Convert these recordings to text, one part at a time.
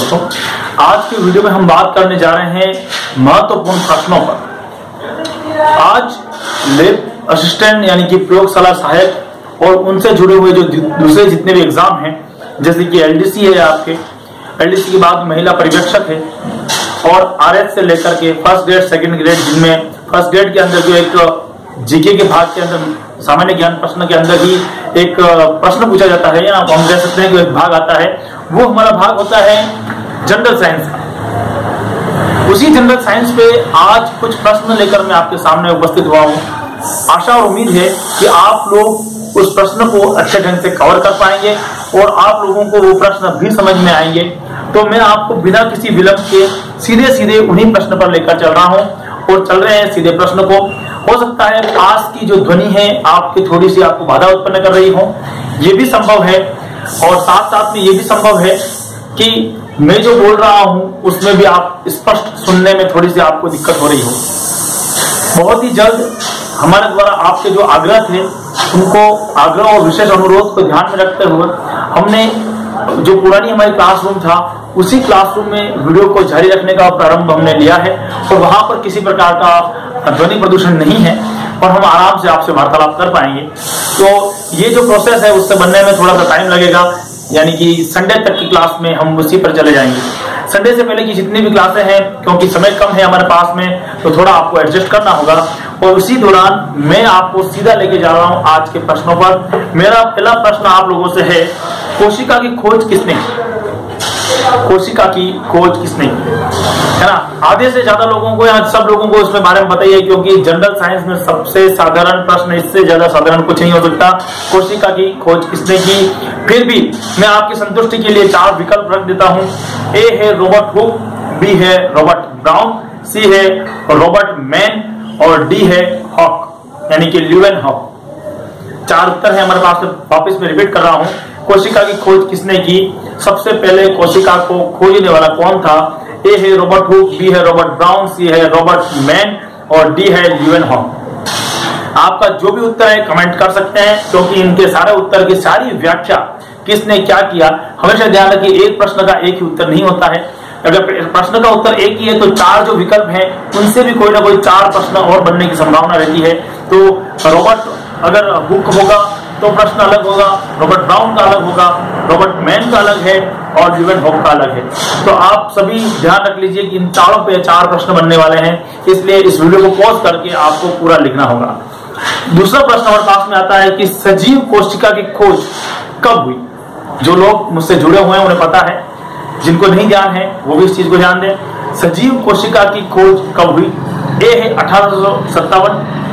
दोस्तों, आज की वीडियो में हम बात करने जा रहे हैं महत्वपूर्ण प्रश्नों पर। आज लैब असिस्टेंट यानी कि प्रयोगशाला सहायक और उनसे जुड़े हुए जो दूसरे जितने भी एग्जाम हैं, जैसे कि एलडीसी है, आपके एलडीसी के बाद महिला पर्यवेक्षक है, और आरएच से लेकर के फर्स्ट ग्रेड सेकंड ग्रेड, जिनमें फर्स्ट ग्रेड के अंदर जो एक जीके के भाग के अंदर सामान्य ज्ञान प्रश्न के अंदर ही एक प्रश्न पूछा जाता है, या हम कह सकते हैं कि एक भाग आता है, वो हमारा भाग होता है जनरल साइंस का। उसी जनरल साइंस पे आज कुछ प्रश्न लेकर मैं आपके सामने उपस्थित हुआ हूँ। आशा और उम्मीद है कि आप लोग उस प्रश्न को अच्छे ढंग से कवर कर पाएंगे और आप लोगों को वो प्रश्न भी समझ में आएंगे। तो मैं आपको बिना किसी विलंब के सीधे सीधे उन्हीं प्रश्न पर लेकर चल रहा हूँ, और चल रहे हैं सीधे प्रश्न को। हो सकता है पास की जो ध्वनि है आपकी थोड़ी सी आपको बाधा उत्पन्न कर रही हो, ये भी संभव है, और साथ साथ में ये भी संभव है कि मैं जो बोल रहा हूं उसमें भी आप स्पष्ट सुनने में थोड़ी सी आपको दिक्कत हो रही हो। बहुत ही जल्द हमारे द्वारा आपके जो आग्रह थे, उनको आग्रह और विशेष अनुरोध को ध्यान में रखते हुए हमने जो पुरानी हमारी क्लासरूम था, उसी क्लासरूम में वीडियो को जारी रखने का प्रारंभ हमने लिया है, और वहां पर किसी प्रकार का ध्वनि प्रदूषण नहीं है और हम आराम से आपसे वार्तालाप कर पाएंगे। तो ये जो प्रोसेस है उससे बनने में थोड़ा सा टाइम लगेगा, यानी कि संडे तक की क्लास में हम उसी पर चले जाएंगे। संडे से पहले की जितनी भी क्लासें हैं, क्योंकि समय कम है हमारे पास में, तो थोड़ा आपको एडजस्ट करना होगा। और उसी दौरान मैं आपको सीधा लेके जा रहा हूं आज के प्रश्नों पर। मेरा पहला प्रश्न आप लोगों से है, कोशिका की खोज किसने की? कोशिका की खोज किसने की, है ना? आधे से ज्यादा लोगों को या सब लोगों को इसमें बारे में बताइए, क्योंकि जनरल साइंस में सबसे साधारण प्रश्न, इससे ज्यादा साधारण कुछ नहीं हो सकता। कोशिका की खोज किसने की? फिर भी मैं आपकी संतुष्टि के लिए 4 विकल्प रख देता हूं। ए है रॉबर्ट हुक, बी है रॉबर्ट ब्राउन, सी है रॉबर्ट मैन, और डी है हॉक यानी कि ल्यूवेनहॉक। 4 उत्तर है हमारे पास। वापस में रिपीट कर रहा हूं, कोशिका की खोज किसने की? सबसे पहले कोशिका को खोजने वाला कौन था? ए है रॉबर्ट हुक, बी है रॉबर्ट ब्राउन, सी है रॉबर्ट मैन, और डी है ल्यूवेनहॉक। आपका जो भी उत्तर है कमेंट कर सकते हैं, क्योंकि इनके सारे उत्तर की सारी व्याख्या किसने क्या किया, हमेशा ध्यान रखिए, एक प्रश्न का एक ही उत्तर नहीं होता है। अगर प्रश्न का उत्तर एक ही है तो 4 जो विकल्प हैं उनसे भी कोई ना कोई 4 प्रश्न और बनने की संभावना रहती है। तो रॉबर्ट अगर हुक होगा तो प्रश्न अलग होगा, रॉबर्ट ब्राउन का अलग होगा, रॉबर्ट मैन का अलग है, और ल्यूवेनहॉक का अलग है। तो आप सभी ध्यान रख लीजिए कि इन चारों पे 4 प्रश्न बनने वाले हैं, इसलिए इस वीडियो को पॉज करके आपको पूरा लिखना होगा। दूसरा प्रश्न हमारे पास में आता है कि सजीव कोशिका की खोज कब हुई? जो लोग मुझसे जुड़े हुए हैं उन्हें पता है, जिनको नहीं ध्यान है वो भी इस चीज को ध्यान दें। सजीव कोशिका की खोज कब हुई? ए है 1857,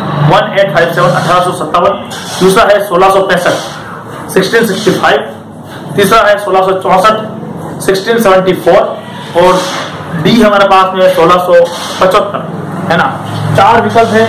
1857, दूसरा है 1665, 1665, तीसरा है 1664, 1674, और डी हमारे पास में 1675, है ना? 4 विकल्प है,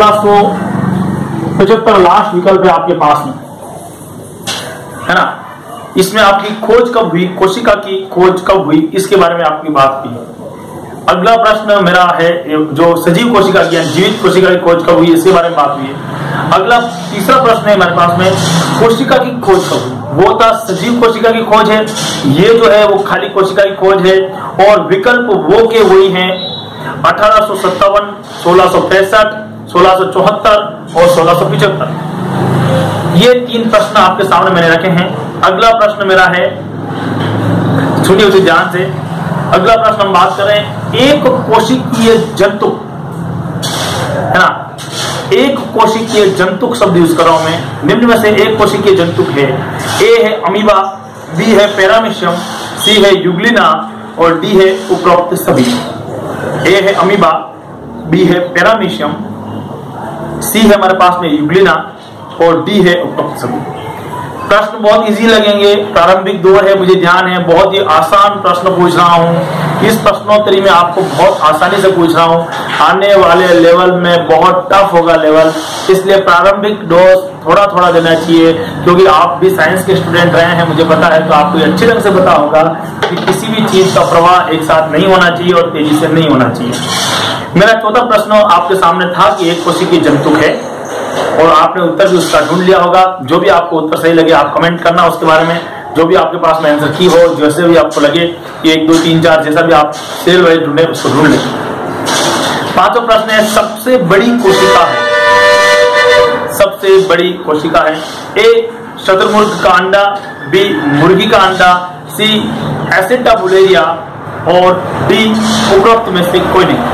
1675 लास्ट विकल्प है आपके पास में, है ना? इसमें आपकी खोज कब हुई, कोशिका की खोज कब हुई, इसके बारे में आपकी बात की है। अगला प्रश्न मेरा है जो सजीव कोशिका की जीवित कोशिका की खोज कब हुई, इसके बारे में बात हुई है। अगला तीसरा प्रश्न है हमारे पास में, कोशिका की खोज कब हुई? वो था सजीव कोशिका की खोज है, ये जो है वो खाली कोशिका की खोज है, और विकल्प वो के वही हैं 1857, 1665, 1674 और 1675। ये 3 प्रश्न आपके सामने मैंने रखे हैं। अगला प्रश्न मेरा है, सुनिए उसे ध्यान से। अगला प्रश्न हम बात करें, एक कोशिकीय जंतु, है ना? एक कोशिकीय जंतुक शब्द यूज कर रहा हूं मैं। निम्न में से एक कोशिकीय जंतुक है। ए है अमीबा, बी है पैरामीशियम, सी है यूग्लिना, और डी है उपरोक्त सभी। ए है अमीबा, बी है पैरामीशियम, सी है हमारे पास में यूग्लिना, और डी है उपरोक्त सभी। प्रश्न बहुत इजी लगेंगे, प्रारंभिक दौर है, मुझे ध्यान है, बहुत ही आसान प्रश्न पूछ रहा हूं। इस प्रश्नोत्तरी में आपको बहुत आसानी से पूछ रहा हूं। आने वाले लेवल में बहुत टफ होगा लेवल, इसलिए प्रारंभिक डोज थोड़ा थोड़ा देना चाहिए, क्योंकि आप भी साइंस के स्टूडेंट रहे हैं, मुझे पता है, तो आपको अच्छे ढंग से पता होगा कि किसी भी चीज का प्रवाह एक साथ नहीं होना चाहिए और तेजी से नहीं होना चाहिए। मेरा चौथा प्रश्न आपके सामने था कि एक कोशिकीय जंतुक है, और आपने उत्तर भी उसका ढूंढ लिया होगा। जो भी आपको उत्तर सही लगे आप कमेंट करना उसके बारे में। जो भी आपके पास में आंसर की हो, जैसे भी आपको लगे कि 1 2 3 4 जैसा भी आप सीरियल वाइज ढूंढे उसको ढूंढ लें। पांचवा प्रश्न है सबसे बड़ी कोशिका है, सबसे बड़ी कोशिका है। ए शतुरमुर्ग का अंडा, बी मुर्गी का अंडा, सी एसिटाबुलेरिया और डी उपरोक्त में से कोई नहीं।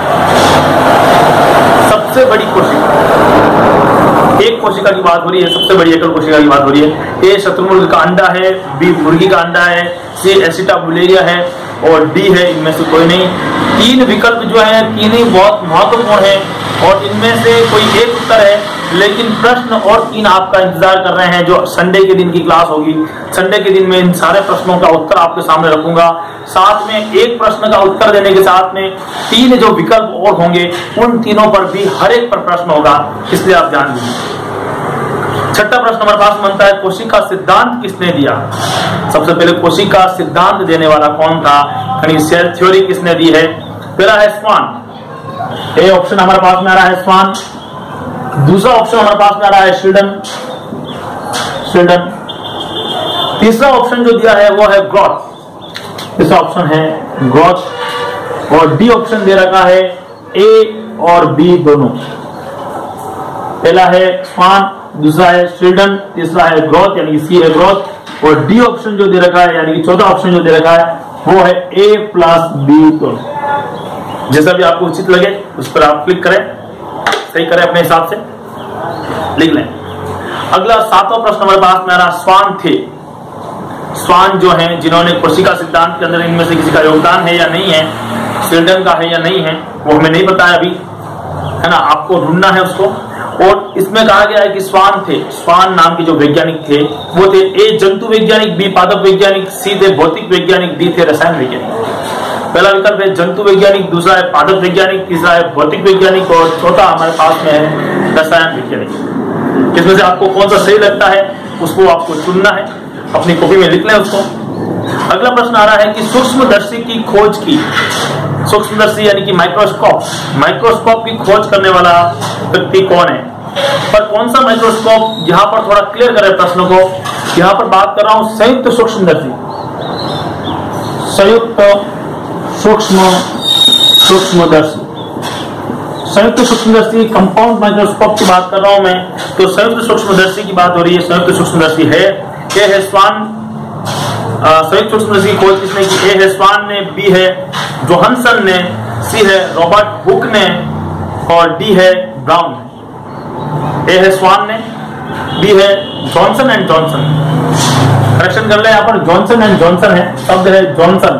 सबसे बड़ी कोशिका, एक कोशिका की बात हो रही है, सबसे बड़ी एकल कोशिका की बात हो रही है। ए शतुरमुर्ग का अंडा है, बी मुर्गी का अंडा है, सी एसिटाबुलेरिया है और डी है इनमें से कोई नहीं। तीन विकल्प जो है तीन ही बहुत महत्वपूर्ण है और इनमें से कोई एक उत्तर है, लेकिन प्रश्न और तीन आपका इंतजार कर रहे हैं जो संडे के दिन की क्लास होगी। संडे के दिन में इन सारे प्रश्नों का उत्तर आपके सामने रखूंगा, साथ में एक प्रश्न का उत्तर देने के साथ में तीन जो विकल्प और होंगे उन तीनों पर भी हर एक पर प्रश्न होगा, इसलिए आप जान लीजिए। छठा प्रश्न हमारे पास बनता है कोशिका सिद्धांत किसने दिया। सबसे पहले कोशिका सिद्धांत देने वाला कौन था, यानी सेल थ्योरी किसने दी है। पहला है स्वान, ए ऑप्शन हमारे पास में आ रहा है स्वान। दूसरा ऑप्शन हमारे पास में आ रहा है श्रीडन। तीसरा ऑप्शन जो दिया है वो है ग्रोथ, तीसरा ऑप्शन है ग्रोथ। और डी ऑप्शन दे रखा है ए और बी दोनों। पहला है स्वान, दूसरा है श्रीडन, तीसरा है ग्रोथ यानी सी है ग्रोथ, और डी ऑप्शन जो दे रखा है यानी कि चौथा ऑप्शन जो दे रखा है वो है ए प्लस बी दोनों। जैसा भी आपको उचित लगे उस पर आप क्लिक करें, सही करें अपने हिसाब से, लिख लें। अगला सातवां प्रश्न हमारे पास में आ रहा स्वान थे। स्वान जो हैं जिन्होंने कोशिका सिद्धांत के अंदर इनमें से किसी का योगदान है या नहीं है, स्वीडन का है या नहीं है, वो हमें नहीं पता है अभी, है ना, आपको ढूंढना है उसको। और इसमें कहा गया है कि स्वान थे, स्वान नाम के जो वैज्ञानिक थे वो थे ए जंतु वैज्ञानिक, बी पादप वैज्ञानिक, सी थे भौतिक वैज्ञानिक, डी थे रसायन वैज्ञानिक। पहला विकल्प है जंतु वैज्ञानिक, दूसरा है पादप वैज्ञानिक, तीसरा है भौतिक वैज्ञानिक और चौथा हमारे पास में है रसायन वैज्ञानिक। इसमें से आपको कौन सा सही लगता है उसको आपको चुनना है, अपनी कॉपी में लिख लें उसको। अगला प्रश्न आ रहा है कि सूक्ष्मदर्शी की खोज की, सूक्ष्मदर्शी यानी कि माइक्रोस्कोप, माइक्रोस्कोप की खोज करने वाला व्यक्ति कौन है। पर कौन सा माइक्रोस्कोप, यहाँ पर थोड़ा क्लियर करें प्रश्न को। यहाँ पर बात कर रहा हूं संयुक्त सूक्ष्मदर्शी, संयुक्त सूक्ष्मदर्शी, संयुक्त सूक्ष्मदर्शी कंपाउंड माइक्रोस्कोप की बात कर रहा हूं मैं, तो संयुक्त सूक्ष्मदर्शी की बात हो रही है। संयुक्त सूक्ष्मदर्शी है, ए है स्वान, संयुक्त सूक्ष्मदर्शी की खोज किसने की, ए है स्वान ने, बी है जोहानसन ने, सी है रॉबर्ट हुक ने और डी है ब्राउन ने। ए है स्वान ने, बी है जॉनसन एंड जॉनसन, करेक्शन कर ले यहाँ पर जॉनसन एंड जॉनसन है, शब्द है जॉनसन,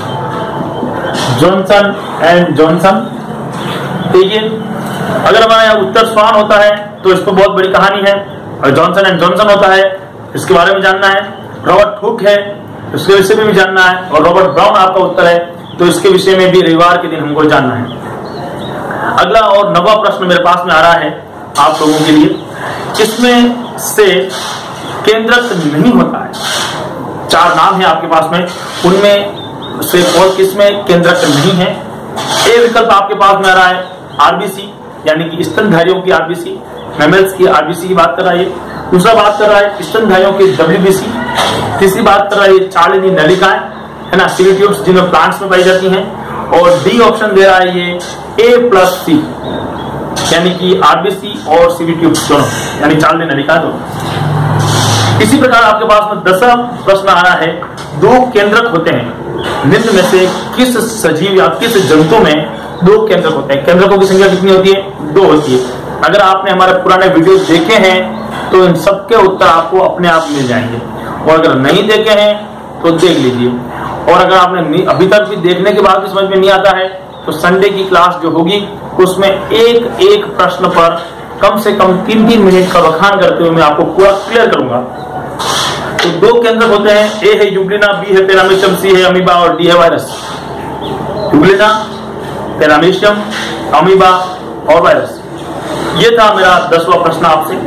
जॉनसन एंड जॉनसन। ठीक है, अगर हमारा यहाँ उत्तर स्वान होता है तो इस पर बहुत बड़ी कहानी है, और जॉनसन एंड जॉनसन होता है इसके बारे में जानना है। रॉबर्ट हुक है इसके विषय में भी जानना है, और रॉबर्ट ब्राउन आपका उत्तर है तो इसके विषय में भी रविवार के दिन हमको जानना है। अगला और नवा प्रश्न मेरे पास में आ रहा है आप लोगों के लिए, इसमें से केंद्रक नहीं होता है। चार नाम है आपके पास में, उनमें से कौन किसमें केंद्रक नहीं है। ए विकल्प आपके पास में आ रहा है आरबीसी यानी कि स्तनधारियों की आरबीसी, मैमल्स की आरबीसी की बात कर रहा है। दूसरा बात कर रहा है स्तनधारियों की डब्ल्यूबीसी। तीसरी बात कर रहा है चालनी नलिकाएं, है ना, सीवी ट्यूब्स जिनमें प्लांट्स में पाई जाती हैं। और डी ऑप्शन दे रहा है ये ए प्लस सी यानी कि आरबीसी और सीवी ट्यूब्स दोनों, यानी चालनी नलिकाएं दोनों। इसी प्रकार आपके पास में 10वां प्रश्न आ रहा है, दो केंद्रक होते हैं, निम्न में से किस सजीव या किस जंतु में दो केंद्रक होते हैं। केंद्रकों की संख्या कितनी होती है, दो होती है। अगर आपने हमारे पुराने वीडियो देखे हैं तो इन सबके उत्तर आपको अपने आप मिल जाएंगे, और अगर नहीं देखे हैं तो देख लीजिए। और अगर आपने अभी तक भी देखने के बाद भी समझ में नहीं आता है तो संडे की क्लास जो होगी उसमें एक एक प्रश्न पर कम से कम 3-3 मिनट का बखान करते हुए मैं आपको पूरा क्लियर करूंगा। तो दो केंद्रक होते हैं, ए है यूग्लिना, बी है पैरामीशियम, सी है अमीबा और डी है वायरस। यूग्लिना, पैरामीशियम, अमीबा और वायरस। ये था मेरा 10वां प्रश्न आपसे।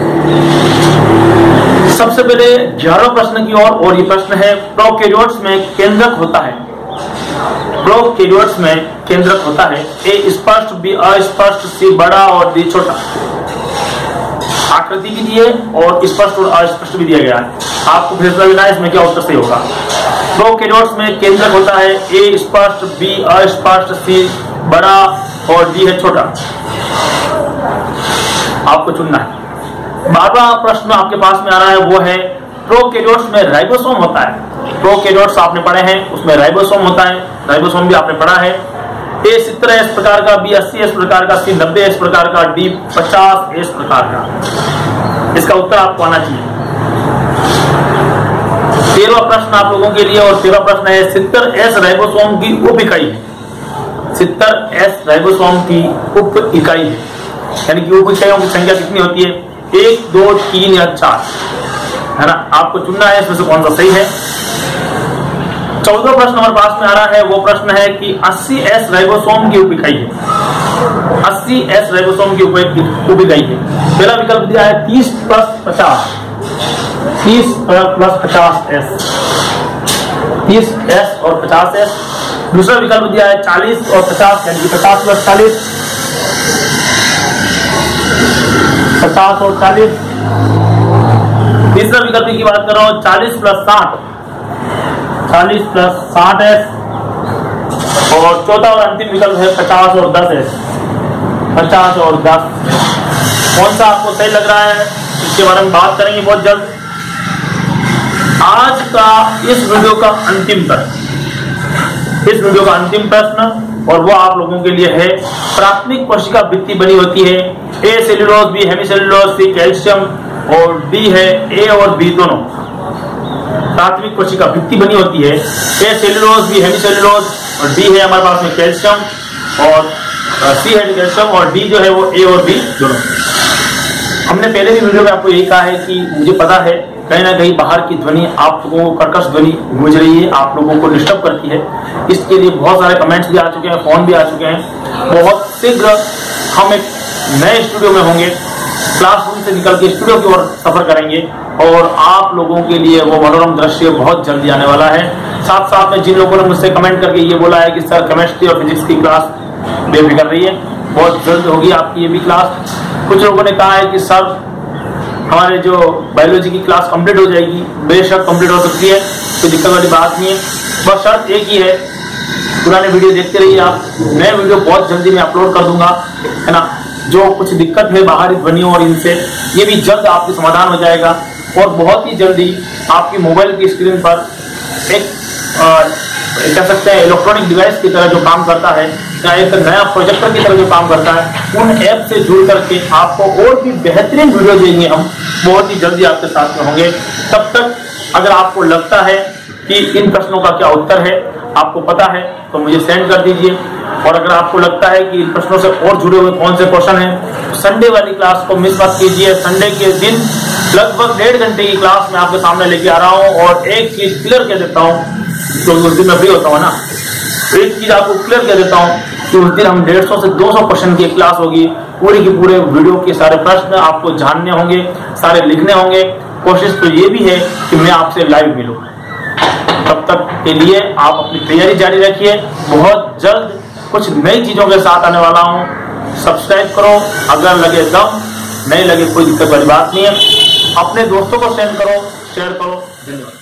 सबसे पहले 11वें प्रश्न की ओर, और ये प्रश्न है प्रोकैरियोट्स में केंद्रक होता है। प्रोकैरियोट्स में केंद्रक होता है, ए स्पष्ट, बी अस्पष्ट, सी बड़ा और डी छोटा। आकृति भी दी है और स्पष्ट और अस्पष्ट भी दिया गया है। आपको फैसला लेना है इसमें क्या उत्तर सही होगा। प्रोकैरियोट्स में केंद्रक होता है ए स्पष्ट, बी अस्पष्ट, सी बड़ा और डी है छोटा। आपको चुनना है। 12वां प्रश्न आपके पास में आ रहा है, वो है प्रोकैरियोट्स में राइबोसोम होता है। प्रोकैरियोट्स आपने पढ़े हैं, उसमें राइबोसोम होता है, राइबोसोम भी आपने पढ़ा है। ए 70 इस प्रकार का, बी 80 इस प्रकार का, सी 90 इस प्रकार का, डी 50 इस प्रकार का। इसका उत्तर आपको आना चाहिए। 13वां प्रश्न आप लोगों के लिए, और 13वां प्रश्न है 70S राइबोसोम की उप इकाई है। 70S राइबोसोम की उप इकाई है, यानी कि उप इकाइयों की संख्या कितनी होती है? 1, 2, 3 या 4, है ना। आपको चुनना है इसमें से कौन सा सही है। 14वां प्रश्न हमारे पास में आ रहा है, वो प्रश्न है कि 80S राइबोसोम की उप इकाई है। 80S राइबोसोम की उप इकाई है। पहला विकल्प दिया है 30 + 50, 30 + 50S, 30S और 50S। दूसरा विकल्प दिया है 40 और 50, यानी कि 50 + 40, 50 और 40। तीसरा विकल्प की बात कर रहा हूं 40 + 60, 40 + 60S। और चौथा और अंतिम विकल्प है 50 और 10S, 50 और 10। कौन सा आपको सही लग रहा है, इसके बारे में बात करेंगे बहुत जल्द। आज का इस वीडियो का अंतिम प्रश्न, इस वीडियो का अंतिम प्रश्न, और वो आप लोगों के लिए है, प्राथमिक कोशिका भित्ति बनी होती है A cellulose, B hemicellulose, C calcium और डी है ए और बी दोनों। प्राथमिक कोशिका भित्ति बनी होती है ए सेल्यूलोज, बी हेमीसेल्यूलोज और डी है हमारे पास में कैल्शियम, और सी है कैल्शियम और डी जो है वो ए और बी दोनों। हमने पहले भी वीडियो में आपको यही कहा है कि मुझे पता है कहीं ना कहीं बाहर की ध्वनि आप लोगों को, कर्कश ध्वनि गूंज रही है, आप लोगों को डिस्टर्ब करती है। इसके लिए बहुत सारे कमेंट्स भी आ चुके हैं, फोन भी आ चुके हैं। बहुत शीघ्र हम एक नए स्टूडियो में होंगे, क्लासरूम से निकल के स्टूडियो की ओर सफर करेंगे, और आप लोगों के लिए वो मनोरम दृश्य बहुत जल्दी आने वाला है। साथ साथ में जिन लोगों ने मुझसे कमेंट करके ये बोला है कि सर केमिस्ट्री और फिजिक्स की क्लास बेफिक्र रही है, बहुत जल्द होगी आपकी ये भी क्लास। कुछ लोगों ने कहा है कि सर हमारे जो बायोलॉजी की क्लास कंप्लीट हो जाएगी, बेशक कंप्लीट हो सकती है, कोई दिक्कत वाली बात नहीं है। बस शर्त एक ही है, पुराने वीडियो देखते रहिए आप, नए वीडियो बहुत जल्दी मैं अपलोड कर दूंगा, है ना। जो कुछ दिक्कत है बाहरी ध्वनियों और इनसे, ये भी जल्द आपकी समाधान हो जाएगा, और बहुत ही जल्दी आपकी मोबाइल की स्क्रीन पर एक कह सकते हैं इलेक्ट्रॉनिक डिवाइस की तरह जो काम करता है, या एक नया प्रोजेक्टर की तरह जो काम करता है, उन ऐप से जुड़ करके आपको और भी बेहतरीन वीडियो देंगे हम, बहुत ही जल्दी आपके साथ में होंगे। तब तक अगर आपको लगता है कि इन प्रश्नों का क्या उत्तर है, आपको पता है, तो मुझे सेंड कर दीजिए। और अगर आपको लगता है कि इन प्रश्नों से और जुड़े हुए कौन से क्वेश्चन हैं, संडे वाली क्लास को मिस मत कीजिए। संडे के दिन लगभग 1.5 घंटे की क्लास मैं आपके सामने लेके आ रहा हूँ, और एक चीज क्लियर कर देता हूँ, तो उस दिन मैं फ्री होता हूँ ना, एक चीज आपको क्लियर कर देता हूँ कि उस दिन हम 150 से 200 क्वेश्चन की क्लास होगी। पूरे के पूरे वीडियो के सारे प्रश्न आपको जानने होंगे, सारे लिखने होंगे। कोशिश तो ये भी है कि मैं आपसे लाइव मिलूं। तब तक के लिए आप अपनी तैयारी जारी रखिए, बहुत जल्द कुछ नई चीजों के साथ आने वाला हूं। सब्सक्राइब करो, अगर लगे दम, नहीं लगे कोई दिक्कत वाली बात नहीं है। अपने दोस्तों को सेंड करो, शेयर करो। धन्यवाद।